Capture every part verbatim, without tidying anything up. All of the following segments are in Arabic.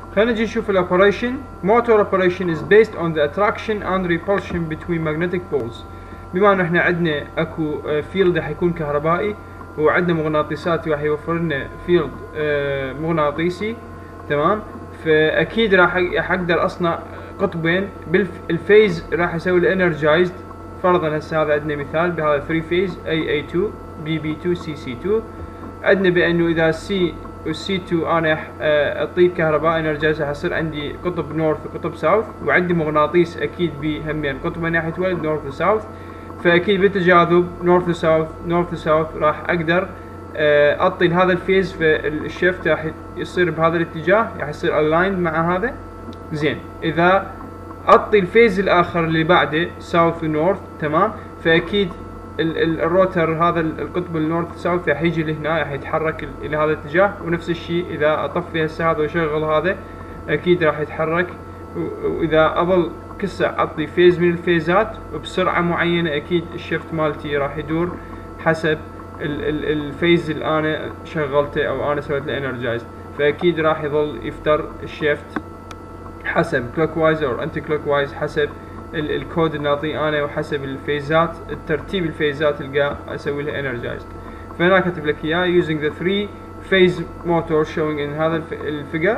خلينا نجي نشوف الاوبريشن. موتور اوبريشن is based on the attraction and repulsion between magnetic poles. بما انه احنا عندنا اكو فيلد راح يكون كهربائي وعندنا مغناطيسات راح يوفر لنا فيلد مغناطيسي، تمام؟ فاكيد راح اقدر اصنع قطبين بالفيز راح اسوي الانرجايزد. فرضا هسه هذا عندنا مثال بهذا ثري فيز اي اي تو بي بي تو سي سي تو. عندنا بانه اذا سي والسي تو انا اعطيه كهرباء انرجايز راح يصير عندي قطب نورث وقطب ساوث، وعندي مغناطيس اكيد بهمين قطب من ناحيه ولد نورث وساوث. فاكيد بالتجاذب نورث وساوث نورث وساوث راح اقدر اعطي لهذا الفيز، فالشيفت راح يصير بهذا الاتجاه، راح يصير الايند مع هذا. زين اذا اعطي الفيز الاخر اللي بعده ساوث ونورث، تمام؟ فاكيد الروتر هذا القطب النورث ساوث راح يجي لهنا، راح يتحرك الى هذا الاتجاه. ونفس الشيء اذا اطفي هسه هذا واشغل هذا اكيد راح يتحرك. واذا اظل كسع اعطي فيز من الفيزات وبسرعه معينه اكيد الشيفت مالتي راح يدور حسب ال ال الفيز اللي انا شغلته او انا سويت له انرجايز. فاكيد راح يظل يفتر الشيفت حسب كلوك وايز او انتي كلوك وايز، حسب الكود اللي نعطيه انا وحسب الفيزات الترتيب الفيزات اللي اسوي لها انرجايزد. فهنا كاتب لك اياه using the three phase motor showing in هذا الفيجر.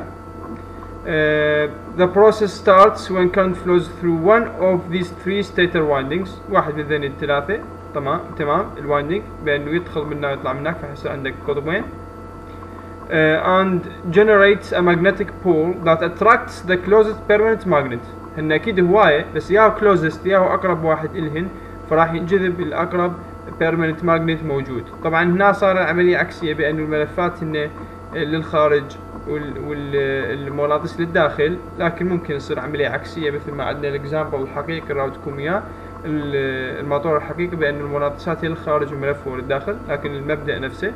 Uh, the process starts when current flows through one of these three stator windings. واحد من ذني الثلاثة، تمام تمام الوايندنج بانه يدخل من هنا ويطلع من هناك، فيصير عندك قطبين. Uh, and generates a magnetic pole that attracts the closest permanent magnet. هن اكيد هواية بس ياهو كلوزست ياهو اقرب واحد الهن، فراح ينجذب الاقرب permanent magnet موجود. طبعا هنا صار العملية عكسية بانه الملفات هن للخارج والمغناطيس للداخل، لكن ممكن يصير عملية عكسية مثل ما عندنا الاكزامبل الحقيقي اللي راودكم اياه الموتور الحقيقي بان المغناطيسات هي للخارج والملف هو للداخل، لكن المبدأ نفسه.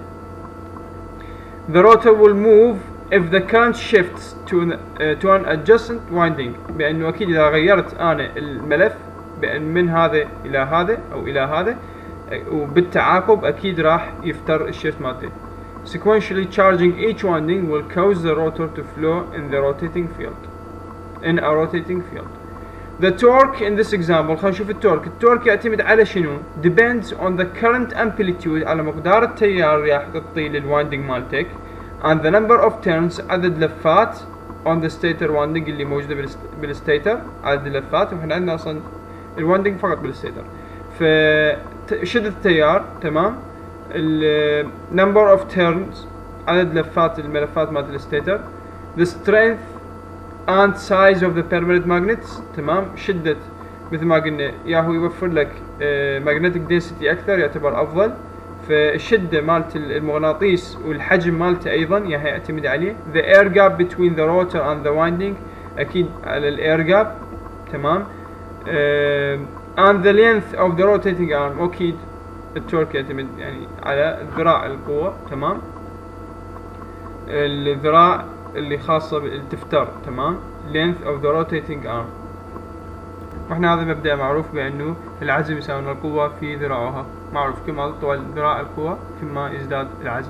The rotor will move if the current shifts to an, uh, to an adjacent winding. بأنه أكيد إذا غيرت أنا الملف بأن من هذا إلى هذا أو إلى هذا وبالتعاقب أكيد راح يفتر الشيفت مالته. Sequentially charging each winding will cause the rotor to flow in the rotating field. In a rotating field. The torque in this example، خلينا نشوف التورك. التورك يعتمد على شنو؟ Depends on the current amplitude، على مقدار التيار اللي راح تعطيه للوايندنج مالتك، and the number of turns، عدد لفات on the stator winding اللي موجودة بالستيتر، عدد اللفات. وإحنا عندنا أصلا الوايندنج فقط بالستيتر. فشدة التيار، تمام؟ ال number of turns، عدد لفات الملفات مالت الستيتر. the strength and size of the permanent magnets، تمام؟ شدة مثل ما قلنا ياهو يوفر لك uh, magnetic density أكثر يعتبر أفضل، فالشدة مالت المغناطيس والحجم مالته أيضا ياهي يعتمد عليه. the air gap between the rotor and the winding، أكيد على الاير جاب، تمام؟ uh, and the length of the rotating arm، أكيد التورك يعتمد يعني على ذراع القوة، تمام؟ الذراع اللي خاصة بالتفتر، تمام؟ length of the rotating arm. واحنا هذا مبدأ معروف بأنه العزم يساوي القوة في ذراعها، معروف كما تطول ذراع القوة كما يزداد العزم.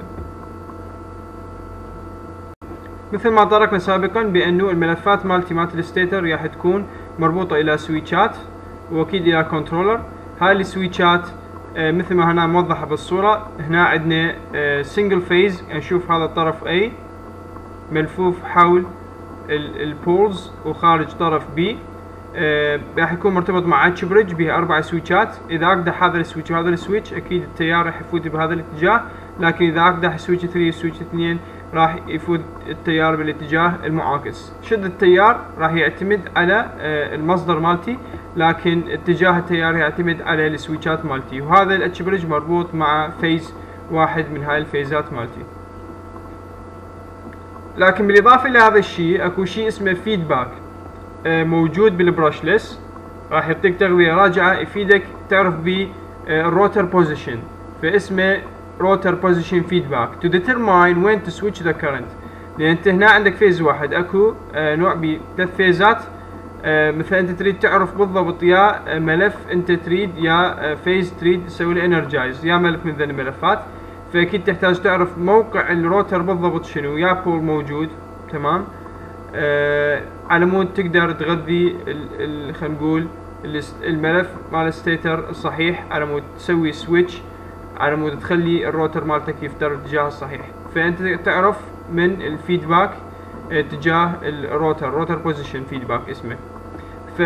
مثل ما تركنا سابقا بأنه الملفات مالتي مالت الستيتر راح تكون مربوطة إلى سويتشات وأكيد إلى كنترولر. هاي السويتشات آه مثل ما هنا موضحة بالصورة. هنا عندنا آه سنجل فيز، نشوف هذا الطرف A ملفوف حول البولز وخارج طرف B. آه راح يكون مرتبط مع اتش بريدج به اربع سويتشات. اذا اقدح هذا السويتش وهذا السويتش اكيد التيار راح يفوت بهذا الاتجاه، لكن اذا اقدح سويتش ثلاثة وسويتش اثنين راح يفوت التيار بالاتجاه المعاكس. شدة التيار راح يعتمد على آه المصدر مالتي، لكن اتجاه التيار يعتمد على السويتشات مالتي. وهذا الاتش بريدج مربوط مع فيز واحد من هاي الفيزات مالتي. لكن بالاضافة الى هذا الشيء اكو شيء اسمه فيدباك موجود بالبراشلس، راح يعطيك تغذية راجعة يفيدك تعرف به الروتر بوزيشن، فاسمه روتر بوزيشن فيدباك to determine when to switch the current. لان انت هنا عندك فيز واحد، اكو نوع بثلاث فيزات، مثلا انت تريد تعرف بالضبط يا ملف انت تريد يا فيز تريد تسوي له انرجايز، يا ملف من ذي الملفات، فاكيد تحتاج تعرف موقع الروتر بالضبط شنو، يا بول موجود، تمام؟ آه على مود تقدر تغذي خلينا نقول الملف مال الستيتر الصحيح، على مود تسوي سويتش، على مود تخلي الروتر مالتك يفتر الاتجاه الصحيح. فانت تعرف من الفيدباك اتجاه الروتر، روتر بوزيشن فيدباك اسمه. ف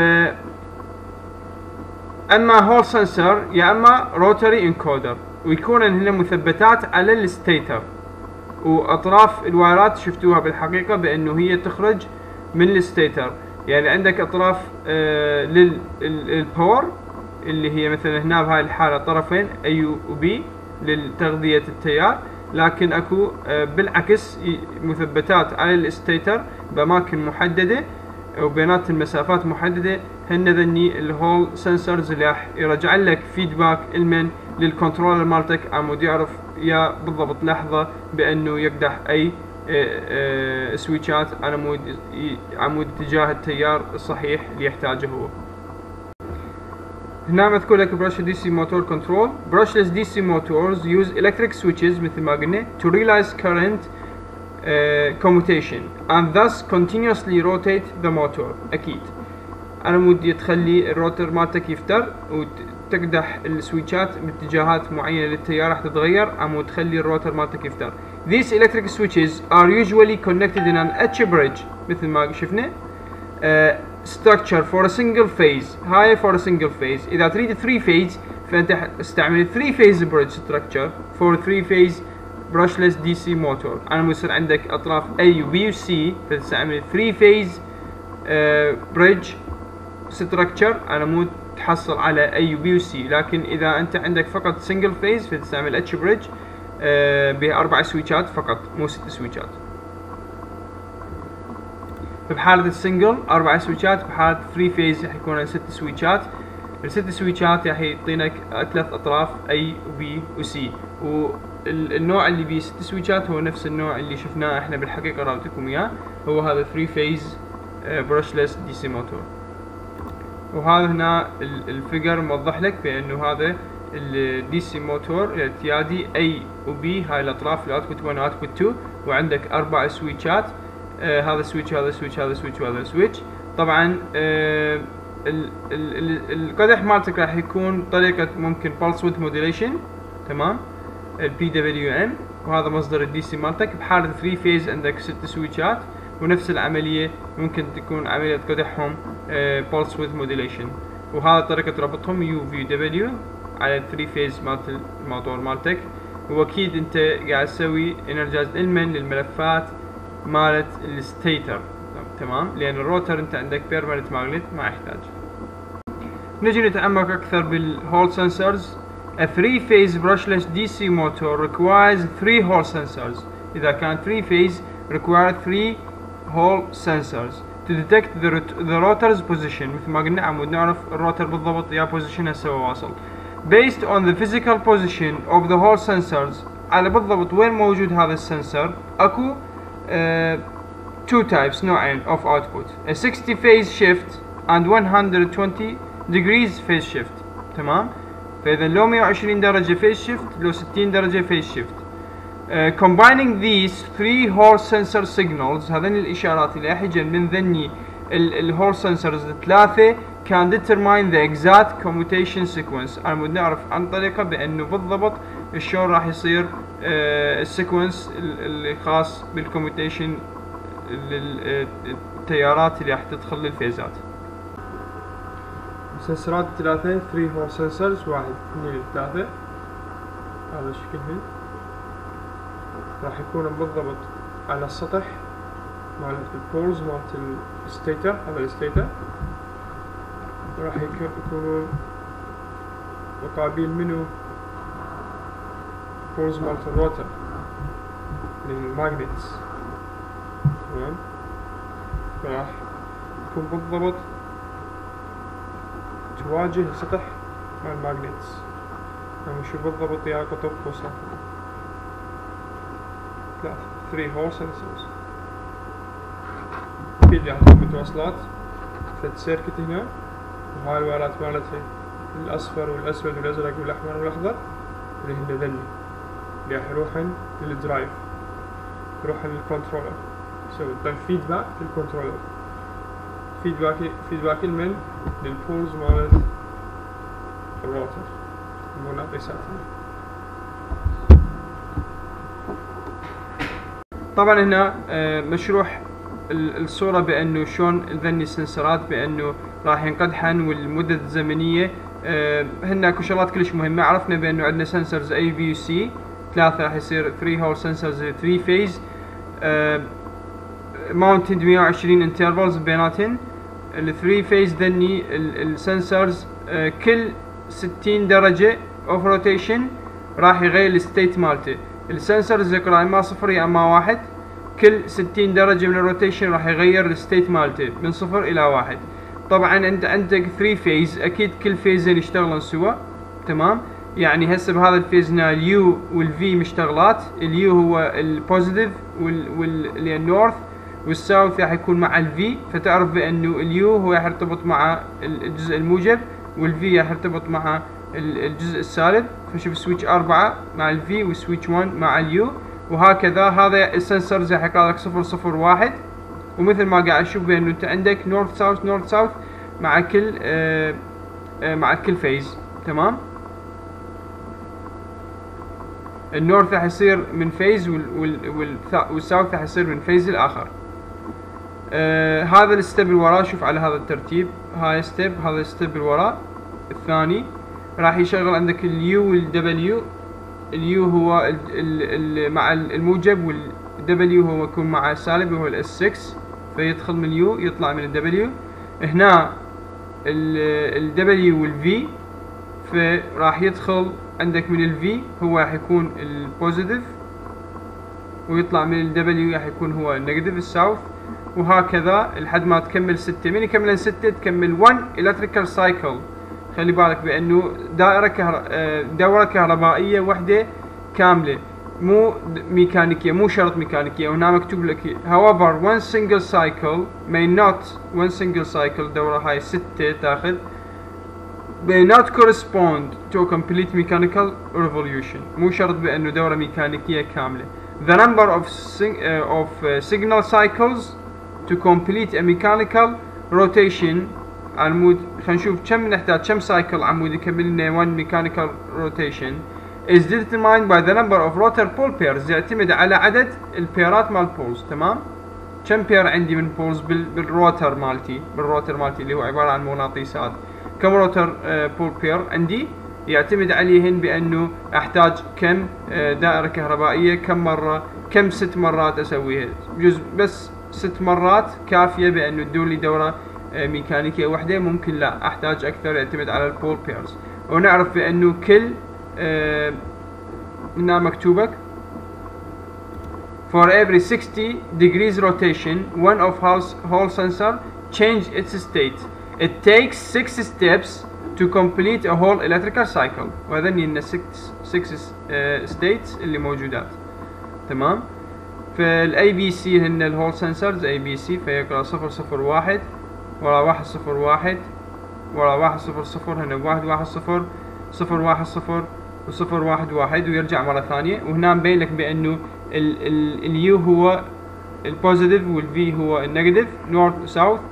اما هول سنسر يا اما روتري انكودر، ويكون هنا مثبتات على الستيتر، واطراف الوايرات شفتوها بالحقيقه بانه هي تخرج من الستيتر. يعني عندك اطراف آه للباور اللي هي مثلا هنا بهاي الحاله طرفين اي وبي لتغذيه التيار، لكن اكو آه بالعكس مثبتات على الستيتر باماكن محدده وبينات المسافات محدده. هن ذني الهول سنسرز اللي راح يرجع لك فيدباك المن للكنترولر مالتك عمود يعرف يا بالضبط لحظه بانه يقدح اي اه اه سويتشات على مود عمود اتجاه التيار الصحيح اللي يحتاجه هو. هنا مذكور لك brush دي سي motor control. brushless دي سي motors use electric switches مثل ما قلنا to realize current uh, commutation and thus continuously rotate the motor. اكيد على مود تخلي الروتر مالتك يفتر وتقدح السويتشات باتجاهات معينه للتيار راح تتغير عمود تخلي الروتر مالتك يفتر. These electric switches are usually connected in an H bridge مثل ما شفنا uh, structure for a single phase. هاي for a single phase. اذا تريد three phase فانت استعمل three phase bridge structure for three phase brushless دي سي motor. على مود يصير عندك اطراف A و B و C فتستعمل three phase uh, bridge structure على مود تحصل على A و B و C. لكن اذا انت عندك فقط single phase فتستعمل H bridge آه بأربع سويتشات فقط مو ست سويتشات. بحالة السنجل أربع سويتشات، بحالة ثري فيز راح يكون ست سويتشات. الست سويتشات راح يعطينك ثلاث أطراف A و B و C، والنوع اللي بيه ست سويتشات هو نفس النوع اللي شفناه احنا بالحقيقة راوتكم اياه، هو هذا ثري فيز برشلس دي سي موتور. وهذا هنا الفيجر موضح لك بانه هذا الدي سي موتور الاعتيادي A و B، هاي الاطراف الاوتبوت واحد واوتبوت اثنين، وعندك اربع سويتشات، آه هذا سويتش هذا سويتش هذا سويتش وهذا سويتش. طبعا آه ال ال ال القدح مالتك راح يكون طريقة ممكن pulse width modulation، تمام، ال بي دبليو إم، وهذا مصدر الدي سي مالتك. بحالة ثري فيز عندك ست سويتشات، ونفس العملية ممكن تكون عملية قدحهم آه pulse width modulation، وهذا طريقة ربطهم يو في دبليو على ثري فيز مالت الموتور مالتك. واكيد انت قاعد تسوي انرجايز المن للملفات مالت الستيتر، تمام، لان الروتر انت عندك بيرمننت ماجنت ما يحتاج. نجي نتعمق اكثر بالهول سنسرز. A three phase brushless دي سي motor requires three hole sensors. اذا كان three phase require three hole sensors to detect the, the rotor's position. مثل ما قلنا عمود نعرف الروتر بالضبط يا position هسه واصل. Based on the physical position of the hole sensors، على بالضبط وين موجود هذا السنسر. اكو uh, two types نوعين of output، a sixty phase shift and one hundred twenty degrees phase shift، تمام. فاذا لو مية وعشرين درجة phase shift، لو ستين درجة phase shift. uh, combining these three hole sensor signals، هذين الاشارات اللي راح يجن من ذني الهول سنسرز الثلاثة can determine the exact commutation sequence. انا بدي نعرف عن طريقة بانه بالضبط شلون راح يصير السيكونس اللي خاص بالكوميوتيشن للتيارات اللي راح تدخل للفيزات. سنسرات ثلاثة ثري هول سنسرز، واحد اثنين ثلاثة، هذا شكلهن راح يكونوا بالضبط على السطح مال البولز مالت الستيتر. هذا الستيتر راح يكونوا مقابل منه بولز مالت الروتر للماجنتس، تمام. راح يكون بالضبط تواجه سطح مال الماجنتس. يعني شو بالضبط يا قطب وصلت ثلاثة ثري هول سنسرز. اكيد راح تكون متواصلات ثلاث سيركت هنا، وهاي الوايرات مالتها الاصفر والاسود والازرق والاحمر والاخضر اللي هن ذني اللي راح يروحن للدرايف، يروحن للكنترولر. يسوي يعطي فيدباك للكنترولر، فيدباك فيدباك من للبولز مالت الروتر المغناطيسات. طبعا هنا مشروح الصورة بأنه شلون ذني السنسرات بأنه راح ينقدحن والمدة الزمنية. هن اكو شغلات كلش مهمة. عرفنا بأنه عندنا سنسرز A B و C ثلاثة، راح يصير three hole sensors three phase mounted مية وعشرين intervals بيناتهن. ال three phase ذني السنسرز كل ستين درجة of rotation راح يغير الستيت مالته. السنسرز يقرأ اما صفر يا اما واحد، كل ستين درجة من الروتيشن راح يغير الستيت مالته من صفر الى واحد. طبعا انت عندك three phase، اكيد كل فيزين يشتغلون سوا، تمام؟ يعني هسه بهذا الفيز هنا اليو والفي مشتغلات. اليو هو البوزيتيف وال وال اللي النورث، والساوث راح يكون مع الفي، فتعرف بانه اليو هو راح يرتبط مع الجزء الموجب والفي راح يرتبط مع الجزء السالب. فشوف سويتش أربعة مع الفي وسويتش واحد مع اليو، وهكذا. هذا السنسرز راح يقرا لك صفر صفر واحد، ومثل ما قاعد اشوف بانه انت عندك نورث ساوث نورث ساوث مع كل آآ آآ مع كل فيز، تمام؟ النورث راح يصير من فيز والساوث راح يصير من فيز الاخر. هذا الستيب اللي وراه، شوف على هذا الترتيب، هاي ستيب، هذا الستيب اللي وراه الثاني راح يشغل عندك اليو والدبليو. اليو هو ال ال ال مع الموجب، والدبليو هو يكون مع السالب وهو الاس ستة، فيدخل من اليو يطلع من الدبليو. هنا الدبليو والفي، فراح يدخل عندك من الفي هو راح يكون البوزيتيف، ويطلع من الدبليو راح يكون هو النيجاتيف الساوث، وهكذا لحد ما تكمل ستة. من يكمل ستة تكمل واحد electrical cycle. خلي بالك بانه دائرة كهر... دورة كهربائية وحدة كاملة، مو ميكانيكية، مو شرط ميكانيكية. وهنا مكتوب لك however one single cycle may not one single cycle دورة هاي ستة تاخذ may not correspond to a complete mechanical revolution. مو شرط بانه دورة ميكانيكية كاملة. The number of sing... uh, of uh, signal cycles to complete a mechanical rotation عمود. خلينا نشوف كم نحتاج، كم سايكل عمود يكمل لنا one mechanical rotation is determined by the number of rotor pole pairs. يعتمد على عدد البيرات مال بولز، تمام؟ كم بير عندي من بولز بال بالروتر مالتي، بالروتر مالتي اللي هو عبارة عن مغناطيسات. كم روتر بول بير عندي يعتمد عليهن بانه احتاج كم دائرة كهربائية، كم مرة، كم ست مرات اسويها. جزء بس ست مرات كافية بانه تدور لي دورة ميكانيكية وحدة، ممكن لا احتاج اكثر، يعتمد على البول بيرز. ونعرف بانه كل آه هنا مكتوبك for every sixty degrees rotation one of Hall sensor change its state. It takes six steps to complete a whole electrical cycle. وهذني ان six six uh, states اللي موجودات، تمام؟ فالاي بي سي هن الهول سنسرز اي بي سي، فيقرا صفر صفر واحد ورا واحد صفر واحد ورا واحد صفر صفر، هنا واحد واحد صفر صفر واحد صفر وصفر واحد واحد، ويرجع مرة ثانية. وهنا مبين لك بأنه ال ال اليو هو البوزيتيف والفي هو النيجاتيف، نورث ساوث،